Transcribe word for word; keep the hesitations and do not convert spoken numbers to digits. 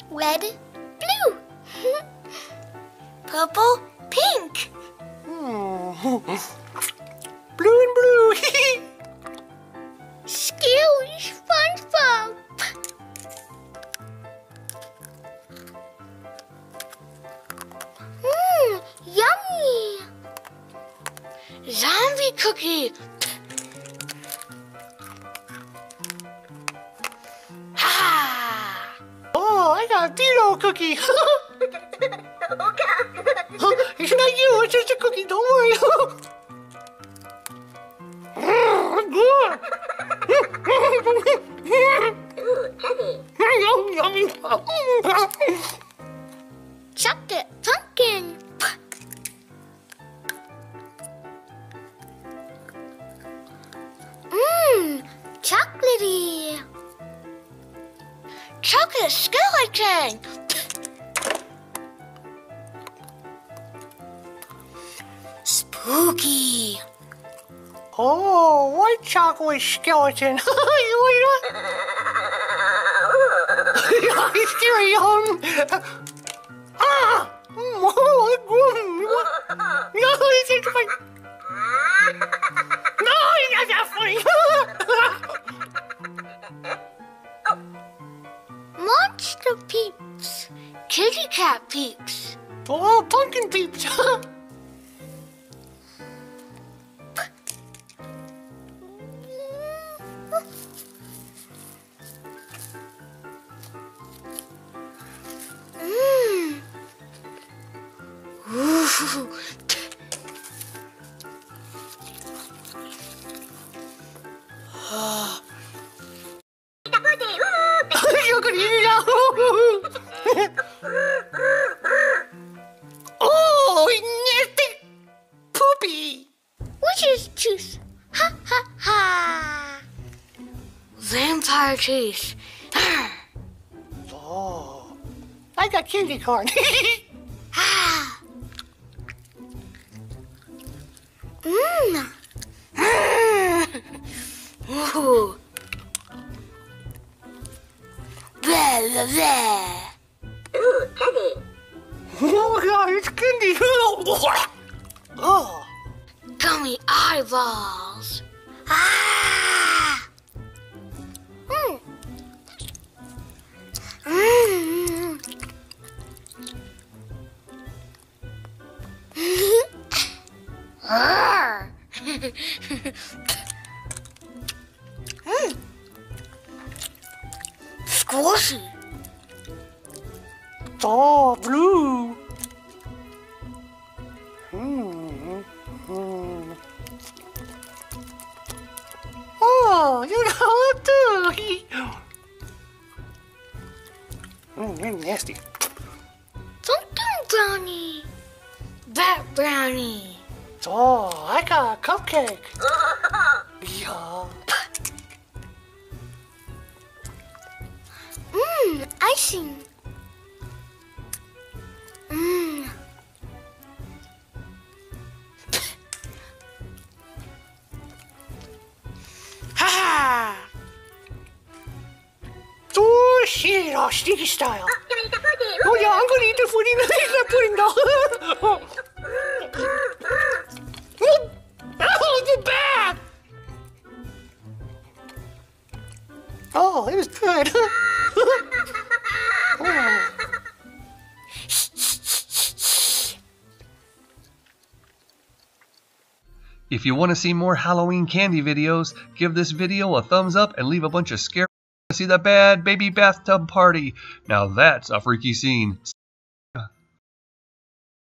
red, blue. Purple, pink. Hmm. Blue and blue. Scary SpongeBob. Mmm, yummy. Zombie cookie. Ha! Oh, I got a Beetle cookie. It's not you, it's just a cookie, don't worry. Chocolate pumpkin. Mmm, chocolatey. Chocolate skeleton. Spooky. Oh, white chocolate skeleton. You want It's scary, um. Ah! Oh, no, it's just like. No, it's not that funny. Monster peeps. Kitty cat peeps. Oh, pumpkin peeps. Mmm. Ooh. You could eat it out. Oh, nasty poopy. Witch's tooth. Ha ha ha. Vampire teeth. Oh, I got candy corn. Ah. Mmm. Ooh. Blah, blah, blah. Ooh, candy. Oh God, it's candy. Oh. Gummy eyeballs. Ah. Mm. Mm. Arr. Mm. Squishy. Oh, blue. Hmm. Hmm. Oh, you know it too. Mm, you're nasty. Pumpkin brownie. Bat brownie. Oh, I got a cupcake. Yeah. Mmm, icing. Mmm. Ha! Oh shit! Oh, stinky style. Oh, gonna eat the pudding. Oh yeah, I'm gonna eat the pudding. Eat the pudding now. Oh, the bad. Oh, it was good. Oh. If you want to see more Halloween candy videos, give this video a thumbs up and leave a bunch of scary. See the bad baby bathtub party. Now that's a freaky scene.